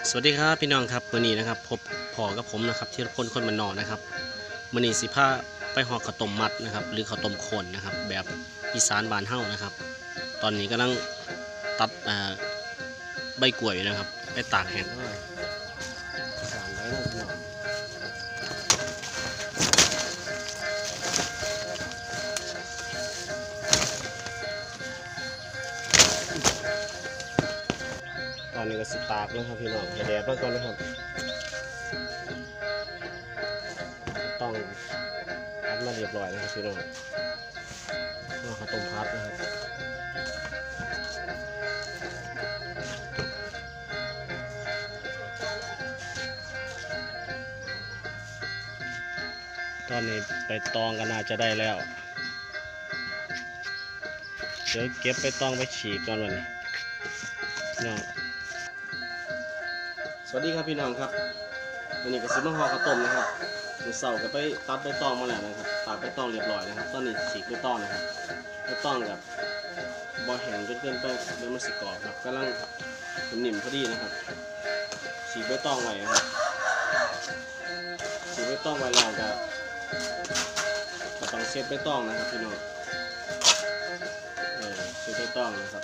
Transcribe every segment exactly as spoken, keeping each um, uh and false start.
สวัสดีครับพี่น้องครับวันนี้นะครับพบพอกับผมนะครับที่พลคนมันนอกนะครับวันนี้สิพาไปห่อข้าวต้มมัดนะครับหรือข้าวต้มข้นนะครับแบบอีสานบ้านเฮานะครับตอนนี้กำลังตัดใบกล้วยนะครับไปตากแห้งตอนนี้ก็สิตากนะครับพี่น้องแดดมาก่อนนะครับต้องพัดมาเรียบร้อยนะครับพี่น้องข้าวต้มพัดนะครับตอนนี้ไปตองกันน่าจะได้แล้วเดี๋ยวเก็บไปตองไปฉีกก่อนวันนี้น้องสวัสดีครับพี่น้องครับวันนี้ก็ซื้อมะฮอข้าวต้มนะครับมือเสาร์ก็ไปตัดใบตองมาแล้วนะครับตัดใบตองเรียบร้อยนะครับตอนนี้ฉีกใบตองนะครับใบตองกับบอแห้งจนเกินไปเดี๋ยวมันสิกรอบครับกำลังนิ่มพอดีนะครับฉีกใบตองไว้นะครับฉีกใบตองไว้แล้วก็ก็ต้องเช็ดใบตองนะครับพี่น้องเออเช็ดใบตองนะครับ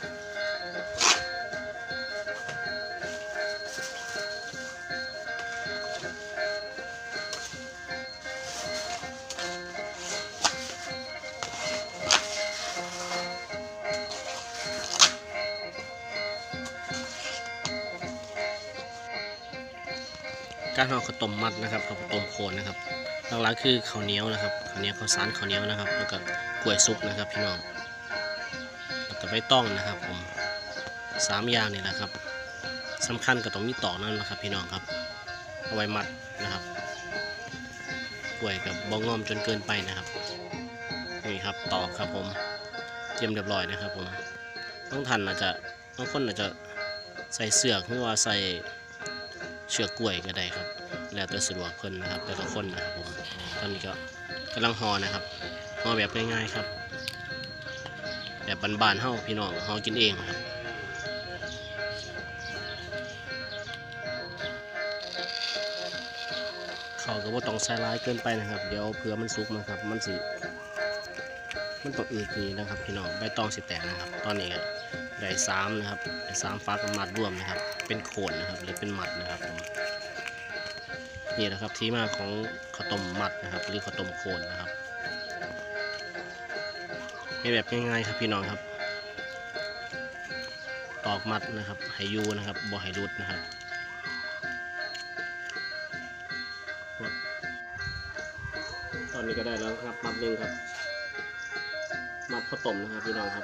การห่อข้าวต้มมัดนะครับข้าวต้มโคนนะครับหลักๆคือข้าวเหนียวนะครับข้าวเหนียวข้าวสารข้าวเหนียวนะครับแล้วก็กล้วยสุกนะครับพี่น้องแล้วก็ใบตองนะครับผมสามอย่างนี่แหละครับสำคัญก็ต้องมีตอกนั่นนะครับพี่น้องครับเอาไว้มัดนะครับกล้วยกับบ้องงอมจนเกินไปนะครับนี่ครับตอกครับผมเตรียมเรียบร้อยนะครับผมต้องทันอาจจะบางคนอาจจะใส่เสือกหรือว่าใส่เชือกกล้วยก็ได้ครับแล้วแต่สะดวกเพิ่นนะครับแต่ละคนนะครับผมตอนนี้ก็กำลังห่อนะครับห่อแบบง่ายๆครับแบบบ้านๆเฮาพี่น้องห่อกินเองครับเขาก็บ่ต้องใส่ร้ายเกินไปนะครับเดี๋ยวเผื่อมันสุกนะครับมันสิมันต้องอืดนี่นะครับพี่น้องใบตองสิแตกนะครับตอนนี้ก็ได้สามนะครับได้สามฟักมัดรวมนะครับเป็นโคนนะครับหรือเป็นมัดนะครับผมนี่แหละครับที่มาของข้าวต้มมัดนะครับหรือข้าวต้มโคนนะครับให้แบบง่ายๆครับพี่น้องครับตอกมัดนะครับให้ยูนะครับบ่ให้รุดนะครับตอนนี้ก็ได้แล้วครับมัดหนึ่งครับมัดข้าวต้มนะครับพี่น้องครับ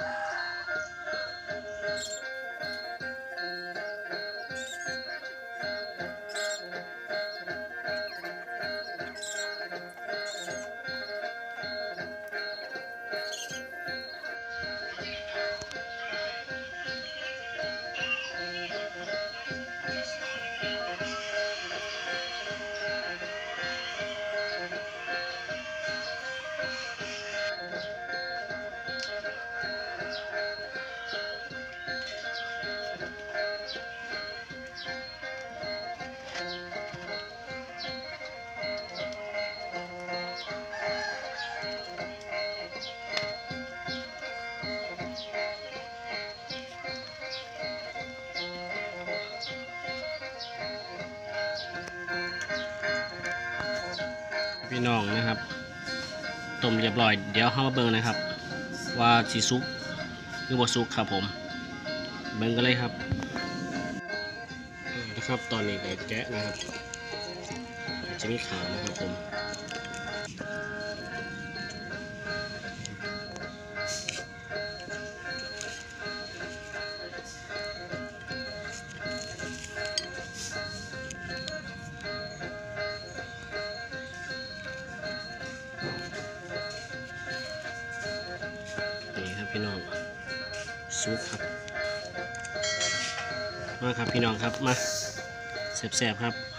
พี่น้องนะครับต้มเรียบร้อยเดี๋ยวเข้ามาเบิ่งนะครับว่าสีซุกหรือว่าซุกครับผมเบิ่งกันเลยครับนะครับตอนนี้ก็แกะนะครับจะมีขาวนะครับผมพี่น้องซุปครับมาครับพี่น้องครับมาแซ่บๆครับ